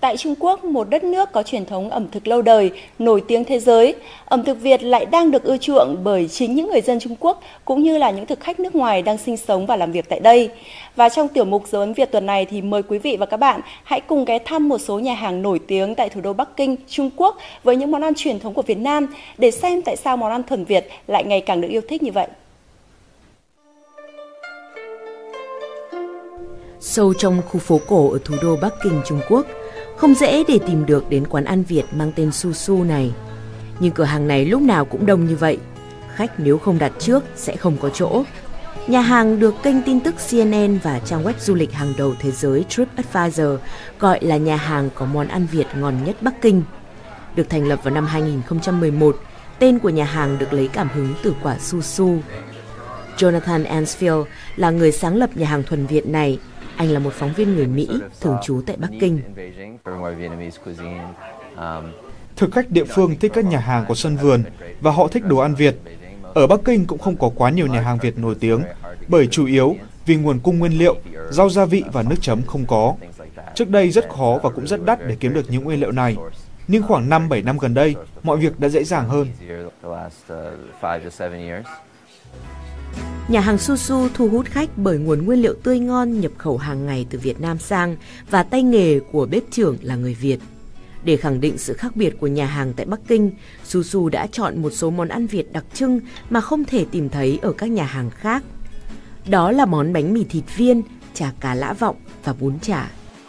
Tại Trung Quốc, một đất nước có truyền thống ẩm thực lâu đời, nổi tiếng thế giới, ẩm thực Việt lại đang được ưa chuộng bởi chính những người dân Trung Quốc cũng như là những thực khách nước ngoài đang sinh sống và làm việc tại đây. Và trong tiểu mục Dấu ấn Việt tuần này thì mời quý vị và các bạn hãy cùng ghé thăm một số nhà hàng nổi tiếng tại thủ đô Bắc Kinh, Trung Quốc với những món ăn truyền thống của Việt Nam để xem tại sao món ăn thuần Việt lại ngày càng được yêu thích như vậy. Sâu trong khu phố cổ ở thủ đô Bắc Kinh, Trung Quốc, không dễ để tìm được đến quán ăn Việt mang tên Su Su này. Nhưng cửa hàng này lúc nào cũng đông như vậy. Khách nếu không đặt trước sẽ không có chỗ. Nhà hàng được kênh tin tức CNN và trang web du lịch hàng đầu thế giới TripAdvisor gọi là nhà hàng có món ăn Việt ngon nhất Bắc Kinh. Được thành lập vào năm 2011, tên của nhà hàng được lấy cảm hứng từ quả su su. Jonathan Ansfield là người sáng lập nhà hàng thuần Việt này. Anh là một phóng viên người Mỹ, thường trú tại Bắc Kinh. Thực khách địa phương thích các nhà hàng có sân vườn và họ thích đồ ăn Việt. Ở Bắc Kinh cũng không có quá nhiều nhà hàng Việt nổi tiếng, bởi chủ yếu vì nguồn cung nguyên liệu, rau gia vị và nước chấm không có. Trước đây rất khó và cũng rất đắt để kiếm được những nguyên liệu này. Nhưng khoảng 5-7 năm gần đây, mọi việc đã dễ dàng hơn. Nhà hàng Su Su thu hút khách bởi nguồn nguyên liệu tươi ngon nhập khẩu hàng ngày từ Việt Nam sang và tay nghề của bếp trưởng là người Việt. Để khẳng định sự khác biệt của nhà hàng tại Bắc Kinh, Su Su đã chọn một số món ăn Việt đặc trưng mà không thể tìm thấy ở các nhà hàng khác. Đó là món bánh mì thịt viên, chả cá lã vọng và bún chả.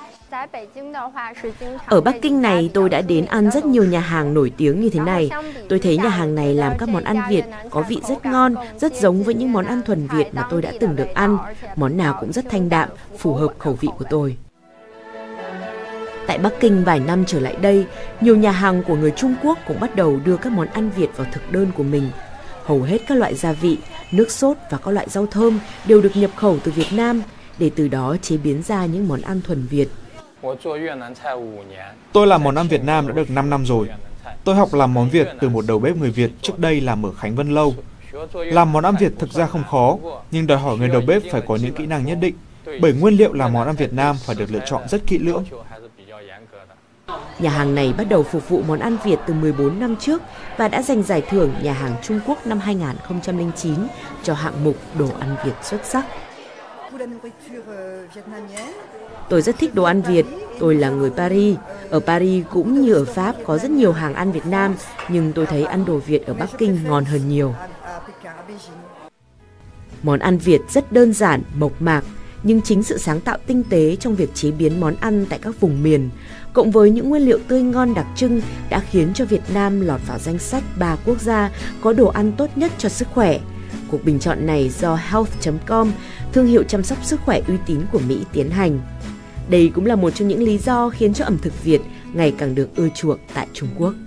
Ở Bắc Kinh này, tôi đã đến ăn rất nhiều nhà hàng nổi tiếng như thế này. Tôi thấy nhà hàng này làm các món ăn Việt có vị rất ngon, rất giống với những món ăn thuần Việt mà tôi đã từng được ăn. Món nào cũng rất thanh đạm, phù hợp khẩu vị của tôi. Tại Bắc Kinh vài năm trở lại đây, nhiều nhà hàng của người Trung Quốc cũng bắt đầu đưa các món ăn Việt vào thực đơn của mình. Hầu hết các loại gia vị, nước sốt và các loại rau thơm đều được nhập khẩu từ Việt Nam, để từ đó chế biến ra những món ăn thuần Việt. Tôi làm món ăn Việt Nam đã được 5 năm rồi. Tôi học làm món Việt từ một đầu bếp người Việt trước đây làm ở Khánh Vân Lâu. Làm món ăn Việt thực ra không khó, nhưng đòi hỏi người đầu bếp phải có những kỹ năng nhất định, bởi nguyên liệu làm món ăn Việt Nam phải được lựa chọn rất kỹ lưỡng. Nhà hàng này bắt đầu phục vụ món ăn Việt từ 14 năm trước và đã giành giải thưởng Nhà hàng Trung Quốc năm 2009 cho hạng mục đồ ăn Việt xuất sắc. Tôi rất thích đồ ăn Việt, tôi là người Paris. Ở Paris cũng như ở Pháp có rất nhiều hàng ăn Việt Nam, nhưng tôi thấy ăn đồ Việt ở Bắc Kinh ngon hơn nhiều. Món ăn Việt rất đơn giản, mộc mạc, nhưng chính sự sáng tạo tinh tế trong việc chế biến món ăn tại các vùng miền, cộng với những nguyên liệu tươi ngon đặc trưng đã khiến cho Việt Nam lọt vào danh sách 3 quốc gia có đồ ăn tốt nhất cho sức khỏe. Cuộc bình chọn này do Health.com, thương hiệu chăm sóc sức khỏe uy tín của Mỹ tiến hành. Đây cũng là một trong những lý do khiến cho ẩm thực Việt ngày càng được ưa chuộng tại Trung Quốc.